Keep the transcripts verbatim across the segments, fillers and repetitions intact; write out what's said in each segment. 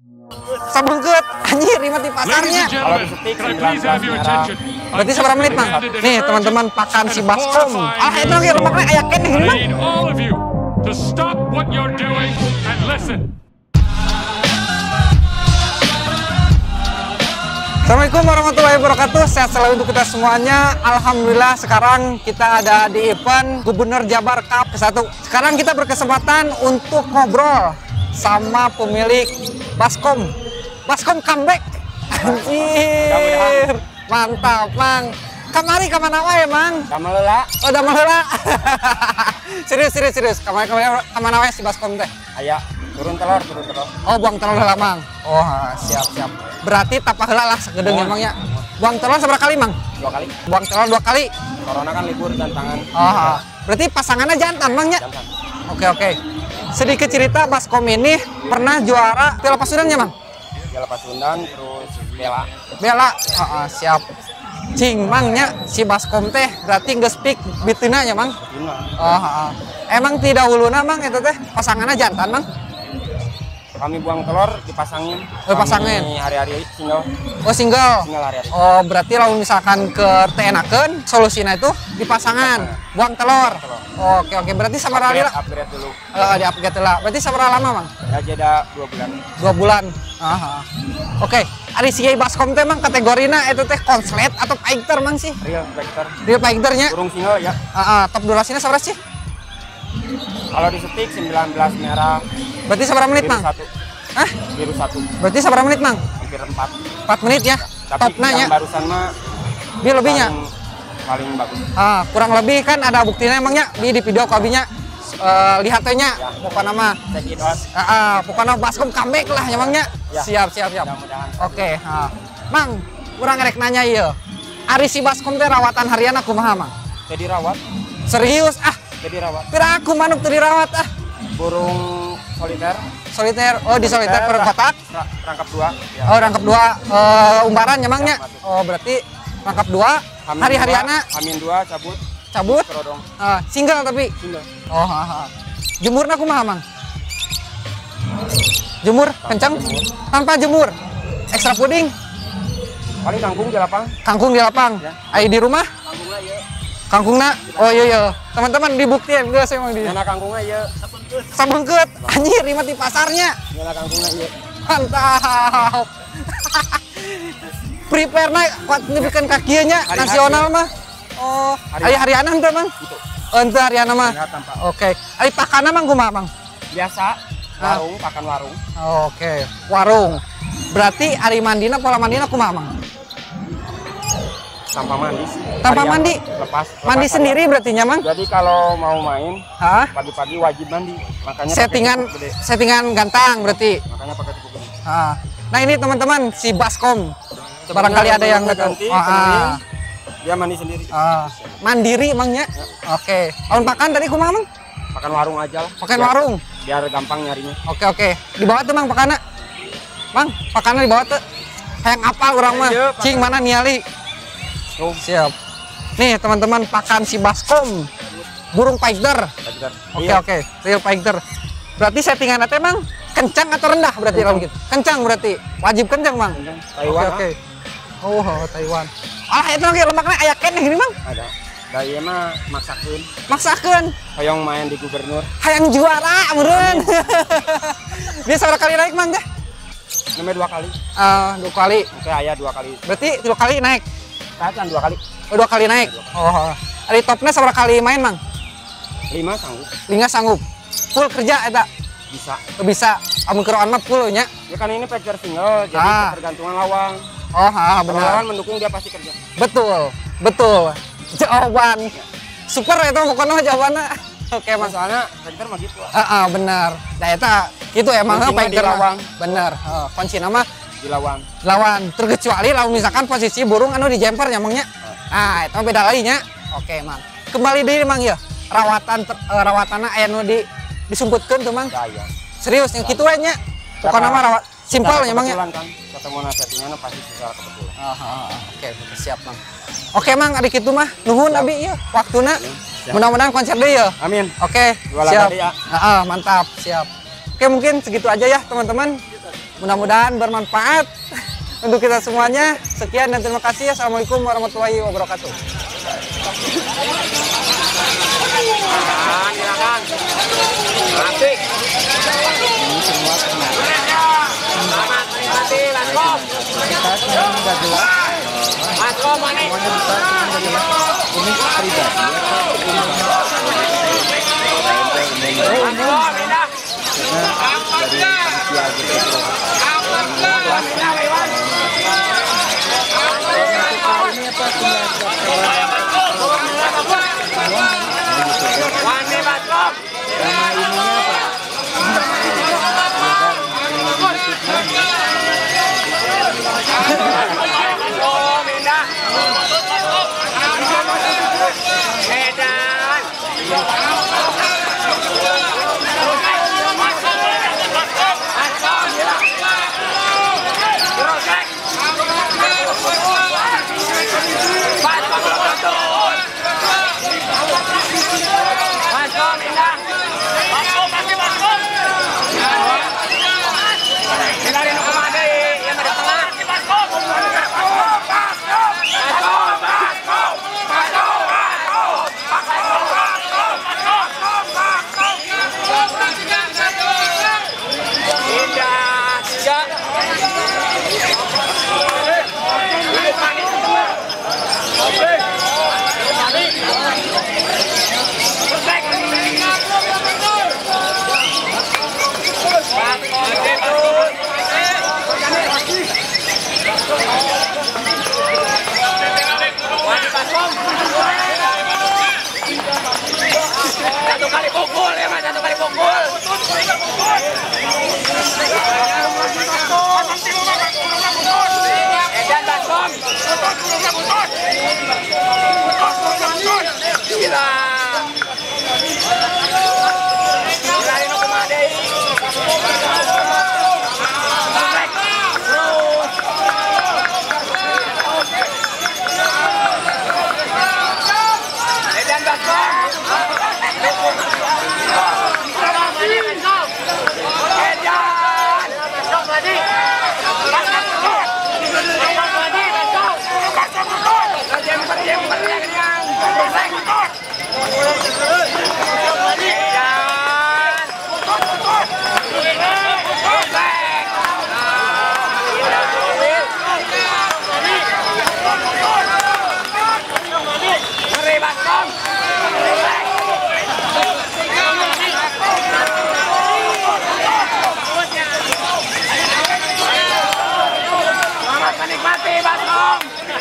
Sabungkeut anjir ribet di pasarnya. Kalau disetik sembilan belas merah. Berarti seberapa menit, Mang? Nih, teman-teman, pakan si baskom. Ah, itu lagi lemaknya aya keneh ini, Mang. To stop what you're doing and listen. Assalamualaikum warahmatullahi wabarakatuh. Sehat selalu untuk kita semuanya. Alhamdulillah sekarang kita ada di event Gubernur Jabar Cup ke satu. Sekarang kita berkesempatan untuk ngobrol sama pemilik baskom. Baskom comeback. Anjir. Mantap, Mang. Kamari kemana wae, Mang? Kamelela. Oh, udah melela. serius, serius, serius. Kamari kemana kemana wae si baskom teh? Aya turun telur, turun telur. Oh, buang telur heula, Mang. Oh, siap, siap. Berarti tapa heula lah segedeng Oh. emangnya. Buang telur seberapa kali, Mang? Dua kali. Buang telur dua kali. Corona kan libur dan tangan. Oh, berarti pasangannya jantan, Mang ya? Jantan. Oke, oke. Sedikit cerita, baskom ini pernah juara Piala Pasundan ya, Mang? Piala Pasundan terus bela. Bela. Heeh, siap. Cing, Mangnya si baskom teh berarti geus pik bitina ya, Mang? Lima. Oh, heeh. Emang tidak huluna, Mang, itu teh pasangannya jantan, Mang? Kami buang telur dipasangin. Oh, dipasangin. Kami hari-hari single. Oh, single. Single hari-hari. Oh, berarti lalu misalkan ke teenakeun solusinya itu dipasangan, buang telur. Oh, oke, oke. Berarti sabaraha Upgrade, lah? upgrade dulu. Eh, di upgrade lah. Berarti sabaraha lama, Mang? Ya jeda dua bulan. Dua bulan. Aha. Oke, ari si baskom teh Mang kategorina itu teh konslet atau fighter, Mang sih? Real vector. Dia fighternya. Burung single ya. Heeh, top durasinya sabaraha sih? Kalau disetik sembilan belas merah. Berarti sabaraha menit, Biru Mang? satu. Hah? Biru satu. Berarti sabaraha menit, Mang? Hampir empat. empat menit ya. Tapi Topna yang nya. barusan mah Dia lebihnya. paling, paling bagus. Ah, kurang lebih kan ada buktinya emangnya di di video kabinya. Uh, lihat nya Ya. pokoknya mah Check it out. ah, ah, pokoknya baskom comeback lah emangnya. Ya. Siap, siap, siap. Mudah-mudahan. Oke, ah. Mang, kurang rek nanya ieu. Ari si baskom teh rawatan harian kumaha, Mang? Jadi rawat. Serius ah, Jadi rawat. pira aku manuk teu dirawat ah. Burung soliter. Soliter, oh di soliter per kotak. ra- Rangkap dua. Ya. Oh, rangkap dua uh, umbaran emangnya. Oh, berarti rangkap dua Hamin hari-hariana dua, Hamin dua cabut. cabut. Kerodong. Ah, single tapi. Single. Oh, ha, ha. Jemurna kumaha, Mang? Jemur kencang tanpa jemur. Ekstra puding, Paling kangkung di lapang. kangkung di lapang. Ya. Ai di rumah? Kangkungnya ya. Kangkungna. Oh iya iya. Teman-teman dibuktiin geus emang di. Nyana kangkungnya ya. Sabungkeut. Anjir, ribet di pasarnya. Nyana kangkungnya ya. Mantap. Prepare na kuat nepikan kakinya Hari-hari. nasional mah. Oh, hari hariana henteu, Mang? Gitu. Oh, henteu hariana mah. Lihat tampak. Oke. Ari pakana Mang kumaha, Mang? Biasa. Warung, pakan warung. Oke, warung. Berarti ari mandina pola mandina kumaha, Mang? Tanpa mandi. Tanpa Harian mandi? Lepas. Mandi lepas sendiri harian. berarti nya, Mang? Jadi kalau mau main Hah? pagi-pagi wajib mandi. Makanya pakai Settingan cukup gede. settingan gantang berarti. Makanya pakai cukup gede. Ah. Nah, ini teman-teman si baskom. Sebenarnya Barangkali ada yang nggak tahu. ganti, Ah, ah. kemudian dia mandi sendiri. Ah. Mandiri, Mangnya. Oke. Lawan pakan tadi kumaha, Mang? Pakan warung aja lah. Pakai Biar- warung. Biar gampang nyarinya. Oke, oke. Di bawah tuh, Mang, pakana. Mang, pakana di bawah tuh. Hayang apal orang mah. Iya, pakan. Cing mana niali. Tuh. Siap. Nih, teman-teman, pakan si baskom. Burung fighter. Pakai- Oke, Iya. oke. Real fighter. Berarti settingan teh, Mang, kencang atau rendah berarti kalau gitu? Kencang berarti. Wajib kencang, Mang. Kencang. Taiwan, Oke, oke. Oh, oh, Taiwan. Ah, itu lagi lemaknya aya keneh ini, Mang. Ada. Daya mah maksakeun. Maksakeun. Hoyong main di gubernur. Hayang juara, meureun. Dia seberapa kali naik, Mang, teh? Namanya dua kali. Ah, dua kali. Oke, ayah dua kali. Berarti dua kali naik. Kan dua kali. Oh, dua kali naik. Oh, dari topnya seberapa kali main, Mang? Lima sanggup. Lingga sanggup. Full kerja eta. Bisa. Oh, bisa. Amun keroan mah full nya. Ya kan ini pacer single, jadi Ah. tergantungan lawang. Oh, ha, Kalau benar. lawan mendukung dia pasti kerja. Betul. Betul. Jawaban. Super itu pokoknya mah jawabannya. Oke, Mas. Soalnya pacer mah gitu. Ah, ah, benar. Nah, eta gitu emang Kuncinya fighter di lawang. mah. Benar. Heeh, kunci nama Di lawang. lawan. Terkecuali lawan misalkan posisi burung anu di jumper nyamangnya. Ah, itu beda lagi nya. Oke, Mang. Kembali deui, Mang ya. Rawatan ter- eh, rawatanna aya nu di disumputkeun tuh, Mang. Daya. Serius yang kitu we nya. Pokoknya mah rawat simpel Secara emangnya. kebetulan kan ketemu nasihatnya pasti secara kebetulan. Ah, ah, ah. Oke, siap, Mang. Oke, Mang, adik kitu mah nuhun abi ya waktuna. Siap. Mudah-mudahan konser deui ya. Amin. Oke, Jualan siap. tadi ya. Ah, ah, mantap, siap. Oke, mungkin segitu aja ya, teman-teman. Mudah-mudahan bermanfaat untuk kita semuanya. Sekian dan terima kasih. Assalamualaikum warahmatullahi wabarakatuh. Silakan. Asik. Selamat menikmati Lancome. Lancome mana? Ini pribadi Lancome pindah. Wani Lancome. nama ininya apa? Oh, pindah. Medan. Satu kali pukul ya mas, satu kali pukul. Edan Lancome. Gila. Gila ini kumadei. Edan Lancome. Menikmati Lancome.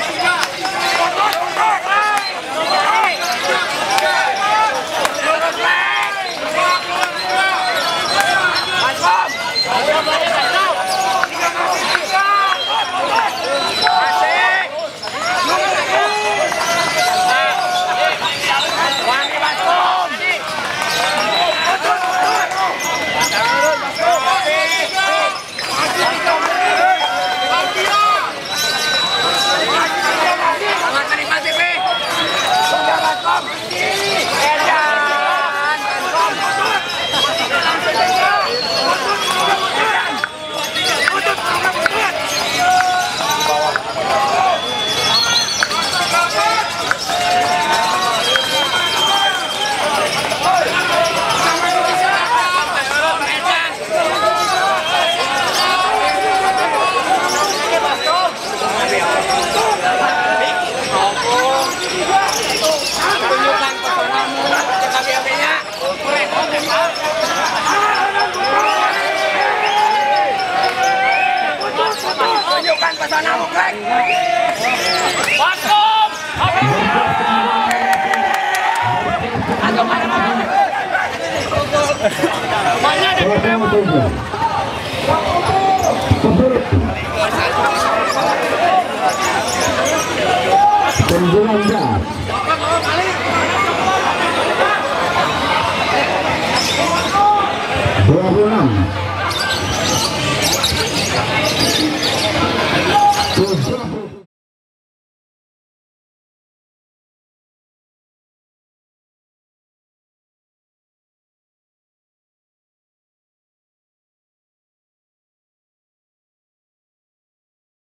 Tunjukkan pesonamu, Greg. Lancome. Atau mana? Mana ada